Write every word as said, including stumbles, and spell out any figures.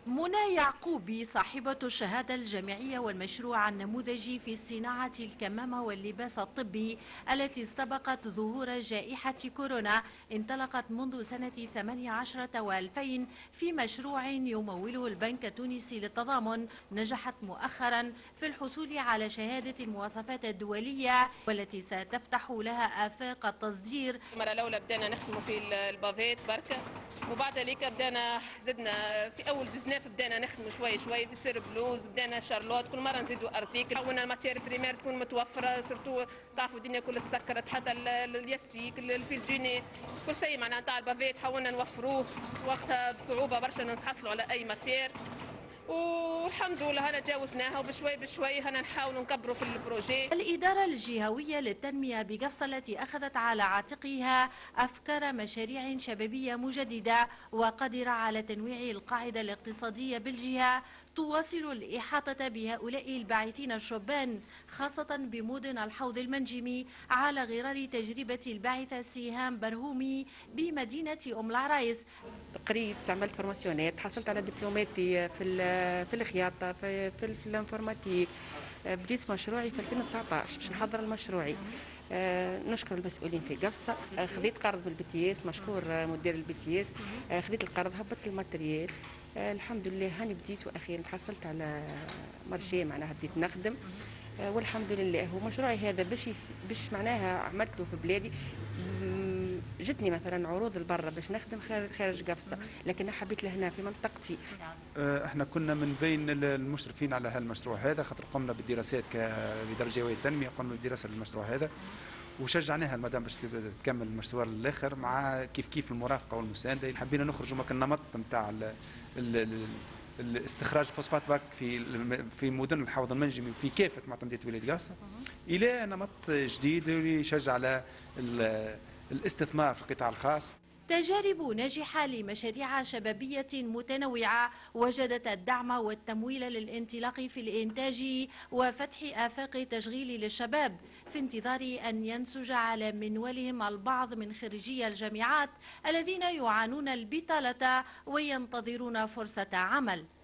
منى يعقوبي صاحبة الشهادة الجامعية والمشروع النموذجي في صناعة الكمامة واللباس الطبي التي استبقت ظهور جائحة كورونا، انطلقت منذ سنة ثمانية عشر وألفين في مشروع يموله البنك التونسي للتضامن. نجحت مؤخرا في الحصول على شهادة المواصفات الدولية والتي ستفتح لها آفاق التصدير. المرة الأولى بدأنا نخدموا في البافيت بركة، وبعد ذلك بدأنا زدنا في أول دزناف بدأنا نخدموا شوي شوي في السير بلوز، بدأنا شارلوت، كل مرة نزيدوا أرتيكل. حاولنا الماتير بريمير تكون متوفرة، سورتو تعرفوا الدنيا كلها تسكرت، حتى الياستيك الفيل دوني كل شيء معناها نتاع البافيت حاولنا نوفروه وقتها بصعوبة برشا نتحصلوا على أي ماتير، والحمد لله هنا تجاوزناها وبشوي بشوي هنا نحاولوا نكبروا في البروجي. الإدارة الجهوية للتنمية بقفصة التي أخذت على عاتقها أفكار مشاريع شبابية مجددة وقادرة على تنويع القاعدة الاقتصادية بالجهة، تواصل الإحاطة بهؤلاء الباعثين الشبان خاصة بمدن الحوض المنجمي على غرار تجربة الباعثة سيهام برهومي بمدينة أم العرايس. قريت، عملت فورماسيونات، حصلت على دبلوماتي في في الخياطه في في, في الانفورماتيك. بديت مشروعي في ألفين وتسعطاش باش نحضر المشروعي. آه نشكر المسؤولين في قفصة. آه خذيت قرض بالبي اس، مشكور مدير البي تي اس. آه خذيت القرض، هبطت الماتريال. آه الحمد لله هاني بديت واخيرا حصلت على مرشي، معناها بديت نخدم. آه والحمد لله. هو مشروعي هذا باش باش معناها عملته في بلادي. جتني مثلا عروض لبرا باش نخدم خارج قفصة، لكن حبيت لهنا في منطقتي. احنا كنا من بين المشرفين على هالمشروع هذا، خاطر قمنا بالدراسات كإدارة جهوية التنمية، قمنا بالدراسة للمشروع هذا وشجعناها المدام باش تكمل المشوار للاخر، مع كيف كيف المرافقة والمساندة. حبينا نخرجوا من النمط نتاع الاستخراج فوسفات باك في في مدن الحوض المنجمي وفي كافة معتمدية ولاية قفصة الى نمط جديد يشجع على الاستثمار في القطاع الخاص. تجارب ناجحة لمشاريع شبابية متنوعة وجدت الدعم والتمويل للانطلاق في الإنتاج وفتح آفاق تشغيل للشباب، في انتظار أن ينسج على منوالهم البعض من خريجي الجامعات الذين يعانون البطالة وينتظرون فرصة عمل.